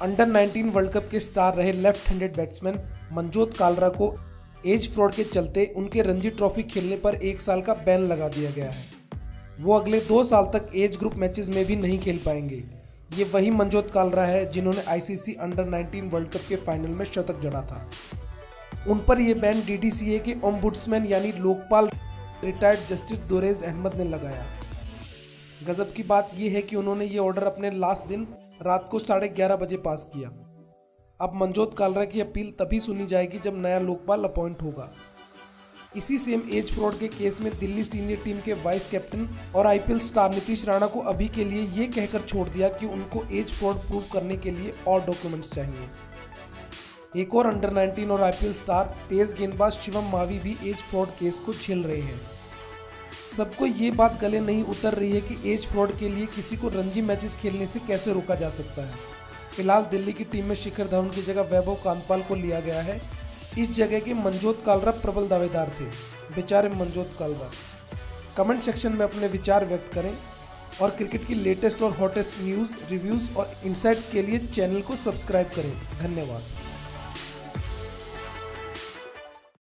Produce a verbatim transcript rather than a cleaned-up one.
Under nineteen world cup के star रहे left handed batsman Manjot Kalra को एज फ्रॉड के चलते उनके रणजी ट्रॉफी खेलने पर एक साल का बैन लगा दिया गया है। वो अगले दो साल तक एज ग्रुप मैचेस में भी नहीं खेल पाएंगे। ये वही मंजोत कालरा है जिन्होंने ICC under nineteen world cup के फाइनल में शतक जड़ा था। उन पर यह बैन डीडीसीए के ओम्बुड्समैन यानी लोकपाल रिटायर्ड जस्टिस दोरेज अहमद ने लगाया। गजब की बात यह है कि उन्होंने ये ऑर्डर अपने लास्ट दिन रात को साढ़े ग्यारह बजे पास किया। अब मंजोत कालरा की अपील तभी सुनी जाएगी जब नया लोकपाल अपॉइंट होगा। इसी सेम एज फ्रॉड के केस में दिल्ली सीनियर टीम के वाइस कैप्टन और आईपीएल स्टार नीतीश राणा को अभी के लिए ये कहकर छोड़ दिया कि उनको एज फ्रॉड प्रूव करने के लिए और डॉक्यूमेंट्स चाहिए। एक और अंडर नाइनटीन और आईपीएल स्टार तेज गेंदबाज शिवम मावी भी एज फ्रॉड केस को झेल रहे हैं। सबको ये बात गले नहीं उतर रही है कि एज फ्रॉड के लिए किसी को रणजी मैचेस खेलने से कैसे रोका जा सकता है। फिलहाल दिल्ली की टीम में शिखर धवन की जगह वैभव कांतपाल को लिया गया है। इस जगह के मंजोत कालरा प्रबल दावेदार थे। बेचारे मंजोत कालरा। कमेंट सेक्शन में अपने विचार व्यक्त करें और क्रिकेट की लेटेस्ट और हॉटेस्ट न्यूज़, रिव्यूज़ और इनसाइट्स के लिए चैनल को सब्सक्राइब करें। धन्यवाद।